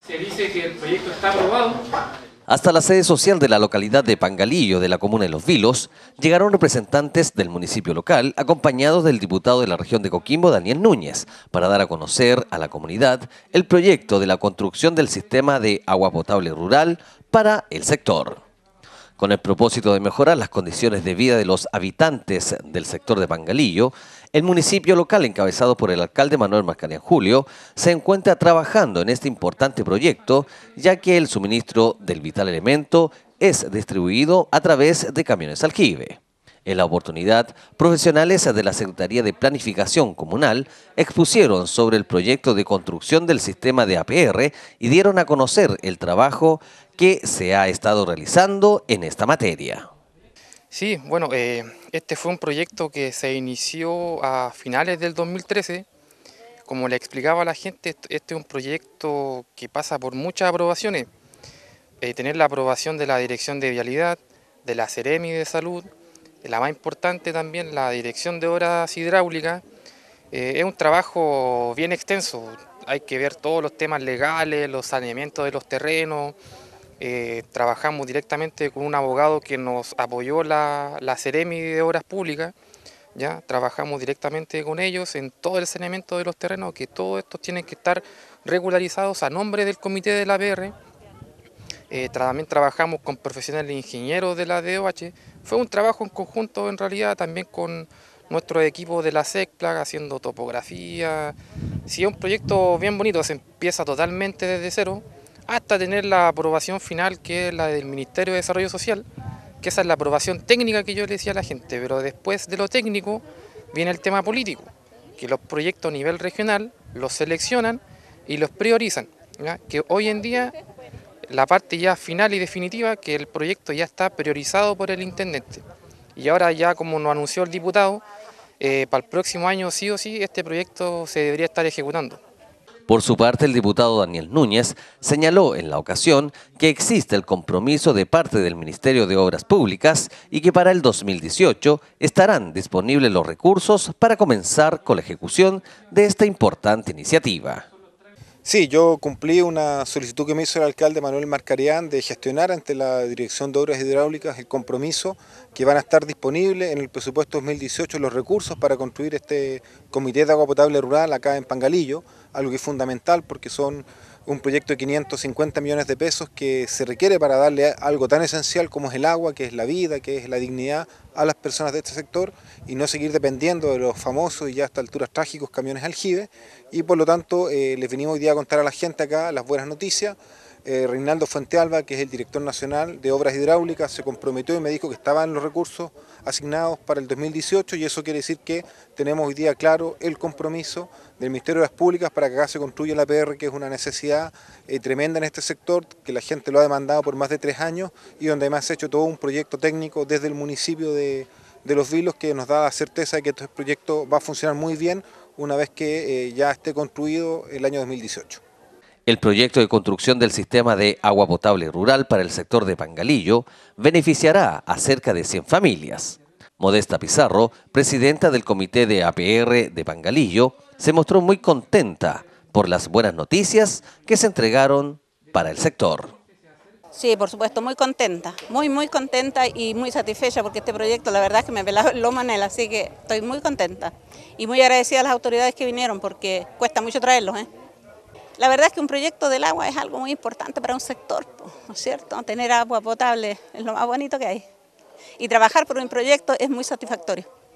Se dice que el proyecto está aprobado. Hasta la sede social de la localidad de Pangalillo, de la comuna de Los Vilos, llegaron representantes del municipio local, acompañados del diputado de la región de Coquimbo, Daniel Núñez, para dar a conocer a la comunidad el proyecto de la construcción del sistema de agua potable rural para el sector. Con el propósito de mejorar las condiciones de vida de los habitantes del sector de Pangalillo, el municipio local, encabezado por el alcalde Manuel Mascarian Julio, se encuentra trabajando en este importante proyecto, ya que el suministro del vital elemento es distribuido a través de camiones aljibe. En la oportunidad, profesionales de la Secretaría de Planificación Comunal expusieron sobre el proyecto de construcción del sistema de APR y dieron a conocer el trabajo que se ha estado realizando en esta materia. Sí, bueno, este fue un proyecto que se inició a finales del 2013. Como le explicaba a la gente, este es un proyecto que pasa por muchas aprobaciones. Tener la aprobación de la Dirección de Vialidad, de la Seremi de Salud, la más importante también, la Dirección de Obras Hidráulicas. Es un trabajo bien extenso, hay que ver todos los temas legales, los saneamientos de los terrenos. Trabajamos directamente con un abogado que nos apoyó la Seremi de Obras Públicas. ¿Ya? Trabajamos directamente con ellos en todo el saneamiento de los terrenos, que todos estos tienen que estar regularizados a nombre del comité de la APR. También trabajamos con profesionales ingenieros de la DOH. Fue un trabajo en conjunto en realidad también con nuestro equipo de la SECPLAC haciendo topografía. Sí, es un proyecto bien bonito, se empieza totalmente desde cero hasta tener la aprobación final, que es la del Ministerio de Desarrollo Social, que esa es la aprobación técnica que yo le decía a la gente, pero después de lo técnico viene el tema político, que los proyectos a nivel regional los seleccionan y los priorizan, ¿ya? Que hoy en día la parte ya final y definitiva, que el proyecto ya está priorizado por el intendente. Y ahora ya, como nos anunció el diputado, para el próximo año sí o sí este proyecto se debería estar ejecutando. Por su parte, el diputado Daniel Núñez señaló en la ocasión que existe el compromiso de parte del Ministerio de Obras Públicas y que para el 2018 estarán disponibles los recursos para comenzar con la ejecución de esta importante iniciativa. Sí, yo cumplí una solicitud que me hizo el alcalde Manuel Mascarian de gestionar ante la Dirección de Obras Hidráulicas el compromiso que van a estar disponibles en el presupuesto 2018 los recursos para construir este comité de agua potable rural acá en Pangalillo, algo que es fundamental porque son un proyecto de 550 millones de pesos que se requiere para darle algo tan esencial como es el agua, que es la vida, que es la dignidad a las personas de este sector y no seguir dependiendo de los famosos y ya a estas alturas trágicos camiones aljibe. Y por lo tanto les venimos hoy día a contar a la gente acá las buenas noticias. Reinaldo Fuentealba, que es el director nacional de Obras Hidráulicas, se comprometió y me dijo que estaban los recursos asignados para el 2018 y eso quiere decir que tenemos hoy día claro el compromiso del Ministerio de Obras Públicas para que acá se construya la APR, que es una necesidad tremenda en este sector, que la gente lo ha demandado por más de 3 años y donde además se ha hecho todo un proyecto técnico desde el municipio de Los Vilos que nos da la certeza de que este proyecto va a funcionar muy bien una vez que ya esté construido el año 2018. El proyecto de construcción del sistema de agua potable rural para el sector de Pangalillo beneficiará a cerca de 100 familias. Modesta Pizarro, presidenta del comité de APR de Pangalillo, se mostró muy contenta por las buenas noticias que se entregaron para el sector. Sí, por supuesto, muy contenta, muy contenta y muy satisfecha porque este proyecto la verdad es que me pelaba el lomo en él, así que estoy muy contenta y muy agradecida a las autoridades que vinieron porque cuesta mucho traerlos, ¿eh? La verdad es que un proyecto del agua es algo muy importante para un sector, ¿no es cierto? Tener agua potable es lo más bonito que hay. Y trabajar por un proyecto es muy satisfactorio.